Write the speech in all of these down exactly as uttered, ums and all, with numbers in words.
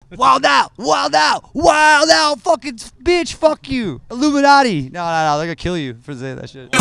Wild out, wild out, wild out, fucking bitch, fuck you. Illuminati. No, no, no, they're gonna kill you for saying that shit.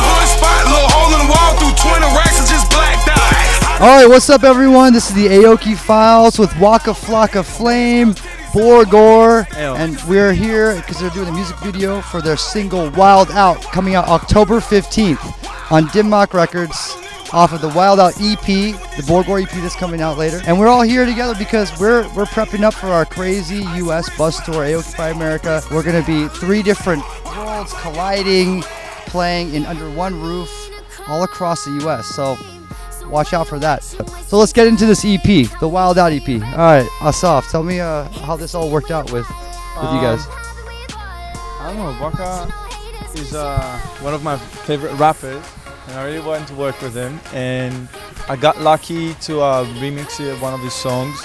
Alright, what's up everyone? This is the AOKI Files with Waka Flocka Flame, Borgore, and we're here because they're doing a music video for their single Wild Out, coming out October fifteenth on Dim Mak Records, off of the Wild Out E P, the Borgore E P that's coming out later. And we're all here together because we're we're prepping up for our crazy U S bus tour, AOKIFY America. We're gonna be three different worlds colliding, playing in under one roof all across the U S. So watch out for that. So let's get into this E P, the Wild Out E P. All right, Asaf, tell me uh, how this all worked out with with um, you guys. I don't know, Waka is uh, one of my favorite rappers. And I really wanted to work with him, and I got lucky to uh, remix it, one of his songs,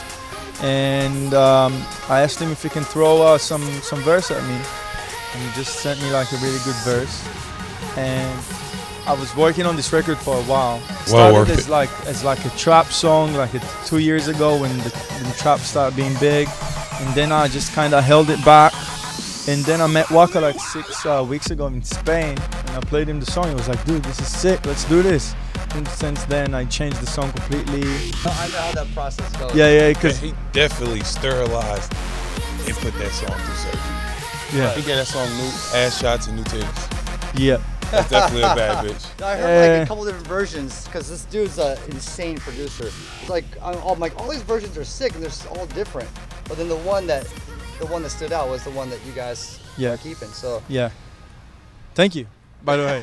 and um, I asked him if he can throw uh, some some verse at me, and he just sent me like a really good verse. And I was working on this record for a while. It started well as like as like a trap song, like a, two years ago when the, when the trap started being big, and then I just kind of held it back. And then I met Waka like six uh, weeks ago in Spain, and I played him the song. He was like, dude, this is sick, let's do this. And since then, I changed the song completely. I know how that process goes. Yeah, yeah, because he definitely sterilized and put that song through surgery. Yeah. He got that song new ass shots and new titties. Yeah. That's definitely a bad bitch. I heard like a couple different versions because this dude's an insane producer. It's like, I'm, I'm like, all these versions are sick and they're all different. But then the one that The one that stood out was the one that you guys yeah. are keeping. So yeah, thank you. By the way,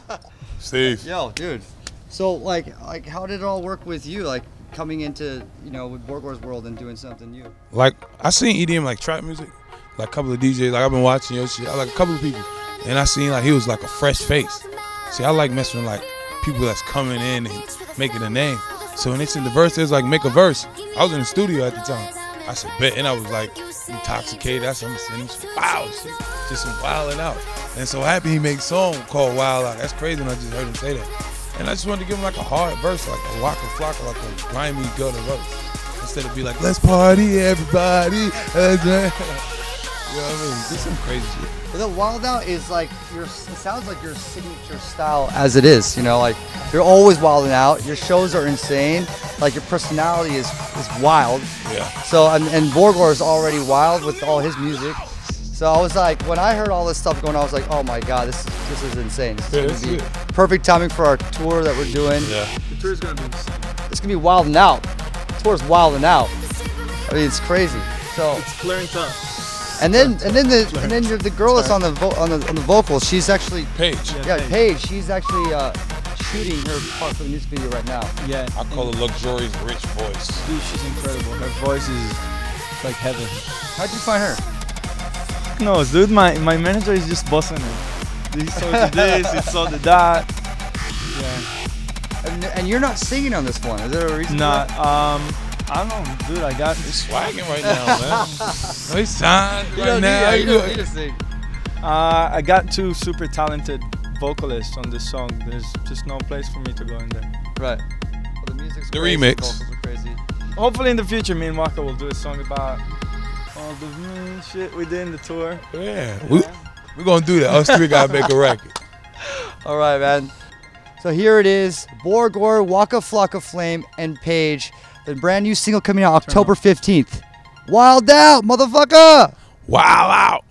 Steve. Yo, dude. So like, like, how did it all work with you? Like coming into, you know, with Borgore's world and doing something new. Like I seen E D M like trap music, like a couple of D Js. Like I've been watching your shit. I like a couple of people, and I seen like he was like a fresh face. See, I like messing with like people that's coming in and making a name. So when they said the verse, it was like make a verse. I was in the studio at the time. I said, bet, and I was like intoxicated. I said, I'm gonna send him some wild shit, just some wilding out. And so happy he made a song called Wild Out. That's crazy when I just heard him say that. And I just wanted to give him like a hard verse, like a Waka Flocka, like a grimy gutter verse. Instead of be like, let's party, everybody. You know what I mean? Just some crazy shit. But the Wild Out is like your, it sounds like your signature style as it is, you know, like you're always wilding out. Your shows are insane. Like your personality is is wild. Yeah. So and, and Borgore is already wild with all his music. So I was like, when I heard all this stuff going on, I was like, oh my god, this is this is insane. This is yeah, gonna be it. perfect timing for our tour that we're doing. Yeah. the tour is gonna be insane. It's gonna be wilding out. The tour's wilding out. I mean, it's crazy. So it's clearing up. And then and then the and then the girl that's on the vo on the on the vocals, she's actually Paige. Yeah, yeah Paige. She's actually uh, shooting her part for the music video right now. Yeah. I call her luxurious rich voice. Dude, she's incredible. Her voice is like heaven. How'd you find her? No, dude, my my manager is just bossing it. He saw this, he saw the that. Yeah. And, and you're not singing on this one. Is there a reason? Nah, um, I don't know, dude. I got He's swagging right now, man. No, he's signed you right don't now. Need, you don't need to sing. Uh, I got two super talented vocalists on this song. There's just no place for me to go in there. Right. Well, the music's the crazy, remix. The vocals are crazy. Hopefully in the future, me and Waka will do a song about all the mm, shit we did in the tour. Yeah, yeah. we we're gonna do that. Us three gotta make a record. All right, man. So here it is: Borgore, Waka Flocka Flame, and Paige. The brand new single coming out October fifteenth. Wild Out, motherfucker! Wild Out.